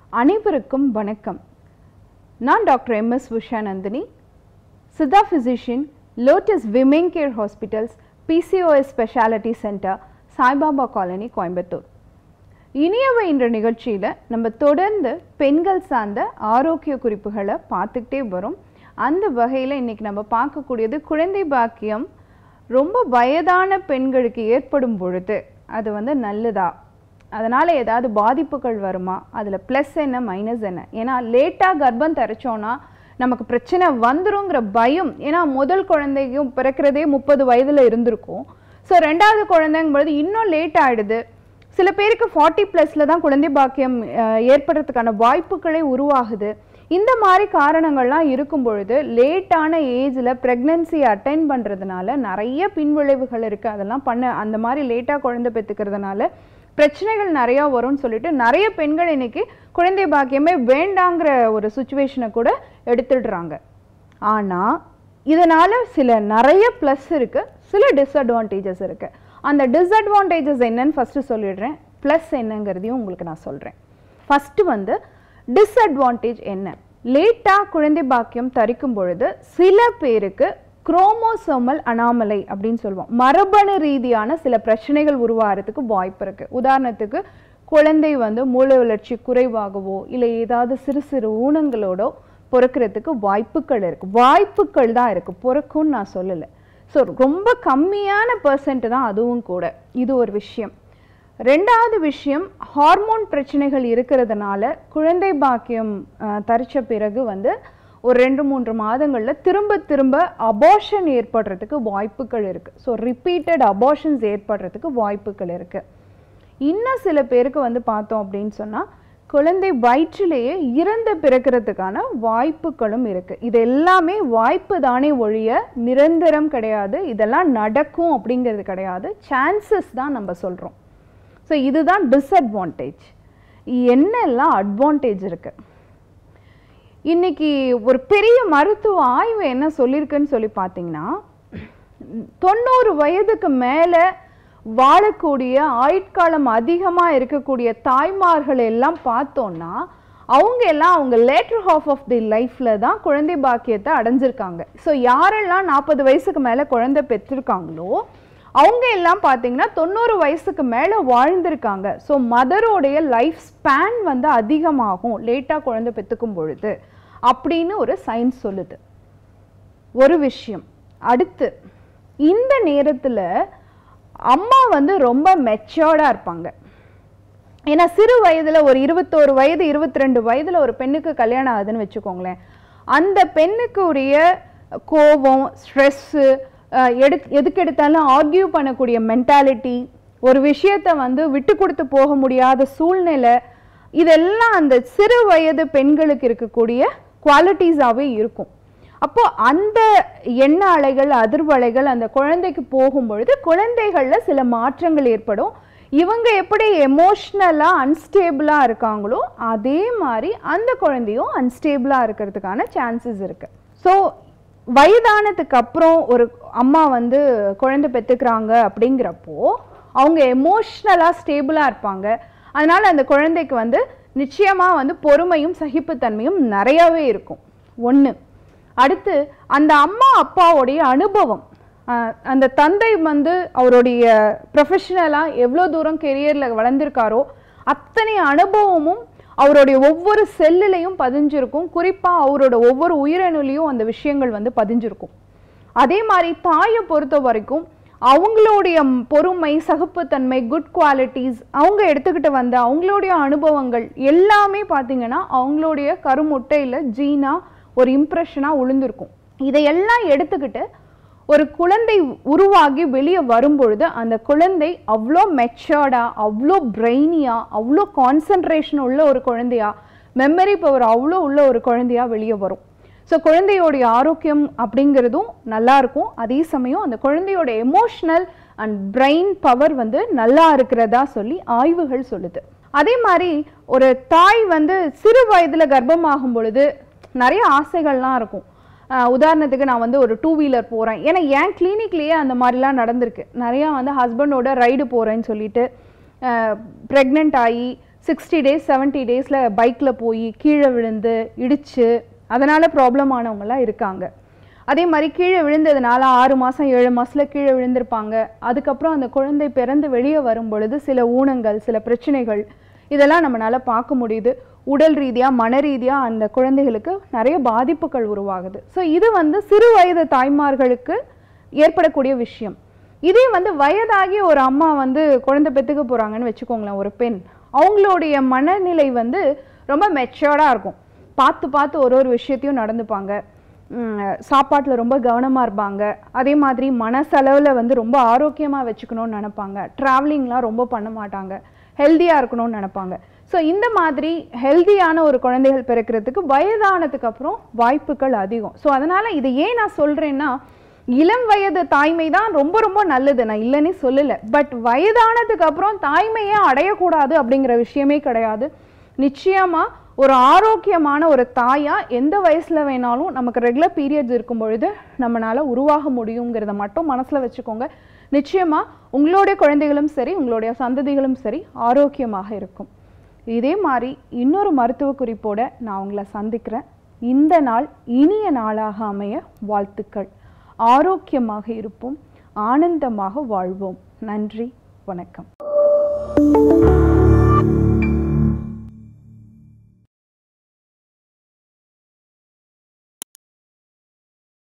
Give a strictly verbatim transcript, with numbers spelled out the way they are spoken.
அனைவருக்கும் வணக்கம். நான் doctor M S Ushanandini, Siddha physician, Lotus Women Care hospitals, P C O S speciality centre, Saibaba colony, Coimbatore. இனியவை என்ற நிகழ்ச்சியில் நம்ம தொடர்ந்து பெண்கள் சார்ந்த ஆரோக்கிய குறிப்புகளை பார்த்துக்கிட்டே வரும். அந்த வகையில் இன்றைக்கி நம்ம பார்க்கக்கூடியது குழந்தை பாக்கியம் ரொம்ப வயதான பெண்களுக்கு ஏற்படும் பொழுது அது வந்து நல்லதா, அதனால் ஏதாவது பாதிப்புகள் வருமா, அதில் ப்ளஸ் என்ன மைனஸ் என்ன, ஏன்னா லேட்டாக கர்ப்பம் தரிச்சோன்னா நமக்கு பிரச்சனை வந்துருங்கிற பயம். ஏன்னா முதல் குழந்தைக்கும் பிறக்கிறதே முப்பது வயதில் இருந்திருக்கும். ஸோ ரெண்டாவது குழந்தைங்கும்போது இன்னும் லேட் ஆகிடுது. சில பேருக்கு ஃபார்ட்டி ப்ளஸில் தான் குழந்தை பாக்கியம் ஏற்படுறதுக்கான வாய்ப்புகளே உருவாகுது. இந்த மாதிரி காரணங்கள்லாம் இருக்கும் பொழுது லேட்டான ஏஜில் ப்ரெக்னன்சி அட்டைன் பண்ணுறதுனால நிறைய பின்விளைவுகள் இருக்குது. அதெல்லாம் பண்ண அந்த மாதிரி லேட்டாக குழந்தை பெற்றுக்கிறதுனால பிரச்சனைகள் நிறையா வரும்னு சொல்லிட்டு நிறைய பெண்கள் இன்றைக்கி குழந்தை பாக்கியமே வேண்டாங்கிற ஒரு சுச்சுவேஷனை கூட எடுத்துடுறாங்க. ஆனால் இதனால் சில நிறைய ப்ளஸ் இருக்குது, சில டிஸ்அட்வான்டேஜஸ் இருக்குது. அந்த டிஸ்அட்வான்டேஜஸ் என்னன்னு ஃபஸ்ட்டு சொல்லிடுறேன், ப்ளஸ் என்னங்கிறதையும் உங்களுக்கு நான் சொல்கிறேன். ஃபஸ்ட்டு வந்து டிஸ்அட்வான்டேஜ் என்ன, லேட்டாக குழந்தை பாக்கியம் தரிக்கும் பொழுது சில பேருக்கு குரோமோசோமல் அனாமலை அப்படின்னு சொல்லுவோம், மரபணு ரீதியான சில பிரச்சனைகள் உருவாகிறதுக்கு வாய்ப்பு இருக்குது. உதாரணத்துக்கு குழந்தை வந்து மூளை வளர்ச்சி குறைவாகவோ இல்லை ஏதாவது சிறு சிறு ஊனங்களோட பிறக்கிறதுக்கு வாய்ப்புகள் இருக்குது. வாய்ப்புகள் தான் இருக்குது, பிறக்கும்னு நான் சொல்லலை. ஸோ ரொம்ப கம்மியான பர்சன்ட் தான் அதுவும் கூட. இது ஒரு விஷயம். ரெண்டாவது விஷயம், ஹார்மோன் பிரச்சனைகள் இருக்கிறதுனால குழந்தை பாக்கியம் தரித்த பிறகு வந்து ஒரு ரெண்டு மூன்று மாதங்களில் திரும்ப திரும்ப அபார்ஷன் ஏற்படுறதுக்கு வாய்ப்புகள் இருக்குது. ஸோ ரிப்பீட்டட் அபார்ஷன்ஸ் ஏற்படுறதுக்கு வாய்ப்புகள் இருக்குது. இன்னும் சில பேருக்கு வந்து பார்த்தோம் அப்படின்னு சொன்னால் குழந்தை வயிற்றிலேயே இறந்து பிறக்கிறதுக்கான வாய்ப்புகளும் இருக்குது. இது எல்லாமே வாய்ப்பு தானே ஒழிய நிரந்தரம் கிடையாது. இதெல்லாம் நடக்கும் அப்படிங்கிறது கிடையாது, சான்சஸ் தான் நம்ம சொல்கிறோம். ஸோ இதுதான் டிஸ்அட்வான்டேஜ். என்னெல்லாம் அட்வான்டேஜ் இருக்குது? இன்றைக்கி ஒரு பெரிய மருத்துவ ஆய்வு என்ன சொல்லியிருக்குன்னு சொல்லி பார்த்தீங்கன்னா, தொண்ணூறு வயதுக்கு மேலே வாழக்கூடிய ஆயுட்காலம் அதிகமாக இருக்கக்கூடிய தாய்மார்கள் எல்லாம் பார்த்தோன்னா அவங்க எல்லாம் அவங்க லேட்டர் ஹாஃப் ஆஃப் தி லைஃப்பில் தான் குழந்தை பாக்கியத்தை அடைஞ்சிருக்காங்க. ஸோ யாரெல்லாம் நாற்பது வயசுக்கு மேலே குழந்தை பெற்றிருக்காங்களோ அவங்க எல்லாம் பார்த்தீங்கன்னா தொண்ணூறு வயசுக்கு மேலே வாழ்ந்திருக்காங்க. ஸோ மதரோடைய லைஃப் ஸ்பேன் வந்து அதிகமாகும் லேட்டாக குழந்தை பெற்றுக்கும் பொழுது அப்படின்னு ஒரு சயின்ஸ் சொல்லுது. ஒரு விஷயம். அடுத்து, இந்த நேரத்தில் அம்மா வந்து ரொம்ப மெச்சோர்டாக இருப்பாங்க. ஏன்னா சிறு வயதில் ஒரு இருபத்தோரு வயது இருபத்தி ரெண்டு வயதில் ஒரு பெண்ணுக்கு கல்யாணம் ஆகுதுன்னு வச்சுக்கோங்களேன், அந்த பெண்ணுக்குரிய கோபம், ஸ்ட்ரெஸ்ஸு, எடு எதுக்கு எடுத்தாலும் ஆர்கியூ பண்ணக்கூடிய மென்டாலிட்டி, ஒரு விஷயத்தை வந்து விட்டு கொடுத்து போக முடியாத சூழ்நிலை, இதெல்லாம் அந்த சிறு வயது பெண்களுக்கு இருக்கக்கூடிய குவாலிட்டிஸாகவே இருக்கும். அப்போது அந்த எண்ண அலைகள், அதிர்வலைகள் அந்த குழந்தைக்கு போகும்பொழுது குழந்தைகளில் சில மாற்றங்கள் ஏற்படும். இவங்க எப்படி எமோஷ்னலாக அன்ஸ்டேபிளாக இருக்காங்களோ அதே மாதிரி அந்த குழந்தையும் அன்ஸ்டேபிளாக இருக்கிறதுக்கான சான்சஸ் இருக்குது. ஸோ வயதானதுக்கு அப்புறம் ஒரு அம்மா வந்து குழந்தை பெற்றுக்கிறாங்க அப்படிங்கிறப்போ அவங்க எமோஷ்னலாக ஸ்டேபிளாக இருப்பாங்க. அதனால் அந்த குழந்தைக்கு வந்து நிச்சயமாக வந்து பொறுமையும் சகிப்புத்தன்மையும் நிறையாவே இருக்கும். ஒன்று. அடுத்து, அந்த அம்மா அப்பாவுடைய அனுபவம், அந்த தந்தை வந்து அவருடைய ப்ரொஃபஷனலாக எவ்வளோ தூரம் கெரியரில் வளர்ந்துருக்காரோ அத்தனை அனுபவமும் அவருடைய ஒவ்வொரு செல்லுலையும் பதிஞ்சிருக்கும். குறிப்பாக அவரோட ஒவ்வொரு உயிரணுலையும் அந்த விஷயங்கள் வந்து பதிஞ்சிருக்கும். அதே மாதிரி தாயை பொறுத்த வரைக்கும் அவங்களுடைய பொறுமை, சகிப்புத்தன்மை, குட் குவாலிட்டிஸ், அவங்க எடுத்துக்கிட்டு வந்த அவங்களுடைய அனுபவங்கள் எல்லாமே பார்த்திங்கன்னா அவங்களுடைய கருமுட்டையில் ஜீனாக ஒரு இம்ப்ரெஷனாக உளுந்திருக்கும். இதையெல்லாம் எடுத்துக்கிட்டு ஒரு குழந்தை உருவாகி வெளியே வரும்பொழுது அந்த குழந்தை அவ்வளோ மெச்சோர்டாக, அவ்வளோ பிரெய்னியாக, அவ்வளோ கான்சன்ட்ரேஷன் உள்ள ஒரு குழந்தையா, மெமரி பவர் அவ்வளோ உள்ள ஒரு குழந்தையா வெளியே வரும். ஸோ குழந்தையோடைய ஆரோக்கியம் அப்படிங்கிறதும் நல்லாயிருக்கும். அதே சமயம் அந்த குழந்தையோட எமோஷ்னல் அண்ட் பிரெயின் பவர் வந்து நல்லா இருக்கிறதா சொல்லி ஆய்வுகள் சொல்லுது. அதே மாதிரி ஒரு தாய் வந்து சிறு வயதில் கர்ப்பமாகும் பொழுது நிறைய ஆசைகள்லாம் இருக்கும். உதாரணத்துக்கு நான் வந்து ஒரு டூ வீலர் போகிறேன், ஏன்னா என் கிளினிக்லேயே அந்த மாதிரிலாம் நடந்திருக்கு. நிறையா வந்து ஹஸ்பண்டோட ரைடு போகிறேன்னு சொல்லிட்டு ப்ரெக்னென்ட் ஆகி சிக்ஸ்டி டேஸ் செவன்ட்டி டேஸில் பைக்கில் போய் கீழே விழுந்து இடித்து அதனால் ப்ராப்ளம் ஆனவங்களாம் இருக்காங்க. அதே மாதிரி கீழே விழுந்ததுனால ஆறு மாதம் ஏழு மாதத்தில் கீழே விழுந்திருப்பாங்க. அதுக்கப்புறம் அந்த குழந்தை பிறந்து வெளியே வரும் பொழுது சில ஊனங்கள் சில பிரச்சனைகள் இதெல்லாம் நம்மளால் பார்க்க முடியுது. உடல் ரீதியாக மன ரீதியாக அந்த குழந்தைகளுக்கு நிறைய பாதிப்புகள் உருவாகுது. ஸோ இது வந்து சிறு வயது தாய்மார்களுக்கு ஏற்படக்கூடிய விஷயம். இதே வந்து வயதாகி ஒரு அம்மா வந்து குழந்தை பெற்றுக்க போகிறாங்கன்னு வச்சுக்கோங்களேன், ஒரு பெண், அவங்களுடைய மனநிலை வந்து ரொம்ப மெச்சோர்டாக இருக்கும். பார்த்து பார்த்து ஒரு ஒரு விஷயத்தையும் நடந்துப்பாங்க. சாப்பாட்டில் ரொம்ப கவனமாக இருப்பாங்க. அதே மாதிரி மனசளவில் வந்து ரொம்ப ஆரோக்கியமாக வச்சுக்கணும்னு நினைப்பாங்க. ட்ராவலிங்லாம் ரொம்ப பண்ண மாட்டாங்க. ஹெல்த்தியாக இருக்கணும்னு நினைப்பாங்க. ஸோ இந்த மாதிரி ஹெல்த்தியான ஒரு குழந்தைகள் பிறக்கிறதுக்கு வயதானதுக்கு அப்புறம் வாய்ப்புகள் அதிகம். ஸோ அதனால் இதை ஏன் நான் சொல்கிறேன்னா, இளம் வயது தாய்மை தான் ரொம்ப ரொம்ப நல்லது, நான் இல்லைன்னு சொல்லலை. பட் வயதானதுக்கு அப்புறம் தாய்மையே அடையக்கூடாது அப்படிங்கிற விஷயமே கிடையாது. நிச்சயமாக ஒரு ஆரோக்கியமான ஒரு தாயாக எந்த வயசில் வேணாலும் நமக்கு ரெகுலர் பீரியட்ஸ் இருக்கும் பொழுது நம்மளால் உருவாக முடியுங்கிறத மட்டும் மனசில் வச்சுக்கோங்க. நிச்சயமாக உங்களுடைய குழந்தைகளும் சரி உங்களுடைய சந்ததிகளும் சரி ஆரோக்கியமாக இருக்கும். இதே மாதிரி இன்னொரு மருத்துவ குறிப்போடு நான் உங்களை சந்திக்கிறேன். இந்த நாள் இனிய நாளாக அமைய வாழ்த்துக்கள். ஆரோக்கியமாக இருப்போம், ஆனந்தமாக வாழ்வோம். நன்றி, வணக்கம்.